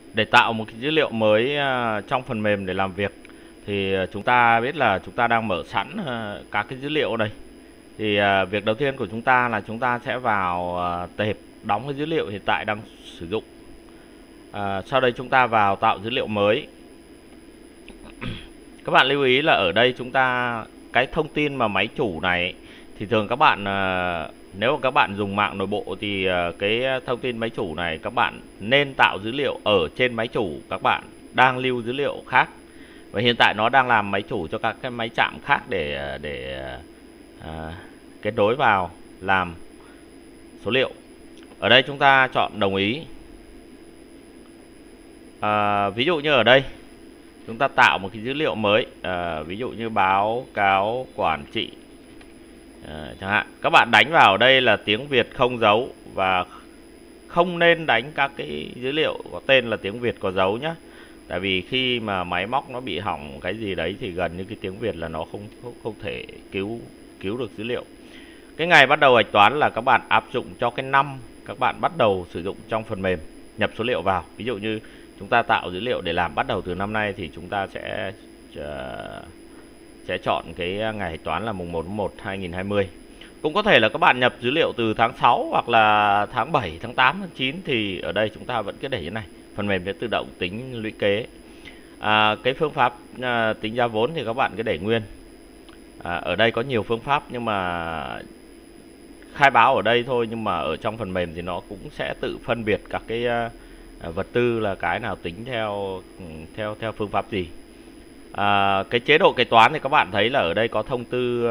Để tạo một cái dữ liệu mới trong phần mềm để làm việc thì chúng ta biết là chúng ta đang mở sẵn các cái dữ liệu đây. Thì việc đầu tiên của chúng ta là chúng ta sẽ vào tệp đóng cái dữ liệu hiện tại đang sử dụng. Sau đây chúng ta vào tạo dữ liệu mới. Các bạn lưu ý là ở đây chúng ta cái thông tin mà máy chủ này thì thường các bạn nếu mà các bạn dùng mạng nội bộ thì cái thông tin máy chủ này các bạn nên tạo dữ liệu ở trên máy chủ các bạn đang lưu dữ liệu khác. Và hiện tại nó đang làm máy chủ cho các cái máy chạm khác để kết nối vào làm số liệu. Ở đây chúng ta chọn đồng ý. Ví dụ như ở đây chúng ta tạo một cái dữ liệu mới, ví dụ như báo cáo quản trị chẳng hạn. Các bạn đánh vào đây là tiếng Việt không dấu và không nên đánh các cái dữ liệu có tên là tiếng Việt có dấu nhé. Tại vì khi mà máy móc nó bị hỏng cái gì đấy thì gần như cái tiếng Việt là nó không thể cứu được dữ liệu. Cái ngày bắt đầu hạch toán là các bạn áp dụng cho cái năm các bạn bắt đầu sử dụng trong phần mềm nhập số liệu vào. Ví dụ như chúng ta tạo dữ liệu để làm bắt đầu từ năm nay thì chúng ta sẽ chọn cái ngày hạch toán là mùng 1/1/2020. Cũng có thể là các bạn nhập dữ liệu từ tháng 6 hoặc là tháng 7, tháng 8, tháng 9 thì ở đây chúng ta vẫn cứ để như này. Phần mềm sẽ tự động tính lũy kế. Cái phương pháp tính giá vốn thì các bạn cứ để nguyên. Ở đây có nhiều phương pháp nhưng mà khai báo ở đây thôi, nhưng mà ở trong phần mềm thì nó cũng sẽ tự phân biệt các cái vật tư là cái nào tính theo phương pháp gì. Cái chế độ kế toán thì các bạn thấy là ở đây có thông tư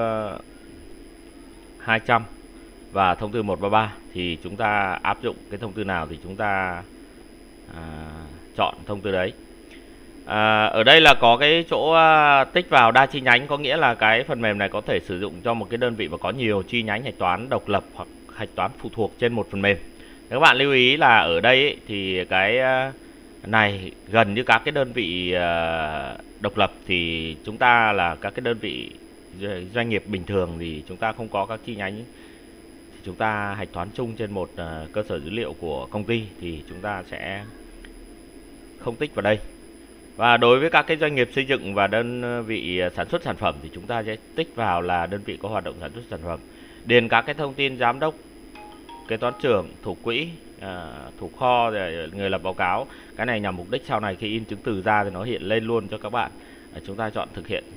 200 và thông tư 133, thì chúng ta áp dụng cái thông tư nào thì chúng ta chọn thông tư đấy. Ở đây là có cái chỗ tích vào đa chi nhánh, có nghĩa là cái phần mềm này có thể sử dụng cho một cái đơn vị mà có nhiều chi nhánh hạch toán độc lập hoặc hạch toán phụ thuộc trên một phần mềm. Các bạn lưu ý là ở đây ấy, thì cái này gần như các cái đơn vị độc lập thì chúng ta là các cái đơn vị doanh nghiệp bình thường thì chúng ta không có các chi nhánh, thì chúng ta hạch toán chung trên một cơ sở dữ liệu của công ty thì chúng ta sẽ không tích vào đây. Và đối với các cái doanh nghiệp xây dựng và đơn vị sản xuất sản phẩm thì chúng ta sẽ tích vào là đơn vị có hoạt động sản xuất sản phẩm. Điền các cái thông tin giám đốc, kế toán trưởng, thủ quỹ, thủ kho, người lập báo cáo. Cái này nhằm mục đích sau này khi in chứng từ ra thì nó hiện lên luôn cho các bạn. Chúng ta chọn thực hiện.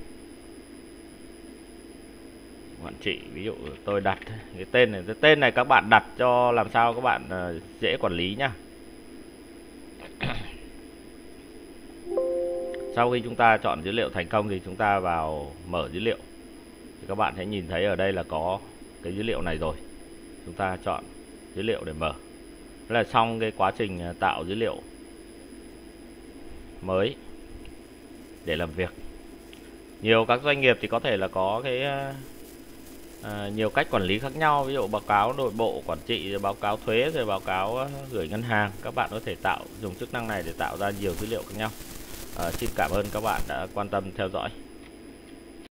Quản trị, ví dụ tôi đặt cái tên này các bạn đặt cho làm sao các bạn dễ quản lý nhá. Sau khi chúng ta chọn dữ liệu thành công thì chúng ta vào mở dữ liệu. Thì các bạn sẽ nhìn thấy ở đây là có cái dữ liệu này rồi. Chúng ta chọn dữ liệu để mở. Đó là xong cái quá trình tạo dữ liệu mới để làm việc. Nhiều các doanh nghiệp thì có thể là có cái nhiều cách quản lý khác nhau, ví dụ báo cáo nội bộ quản trị, báo cáo thuế, rồi báo cáo gửi ngân hàng. Các bạn có thể dùng chức năng này để tạo ra nhiều dữ liệu khác nhau. Xin cảm ơn các bạn đã quan tâm theo dõi.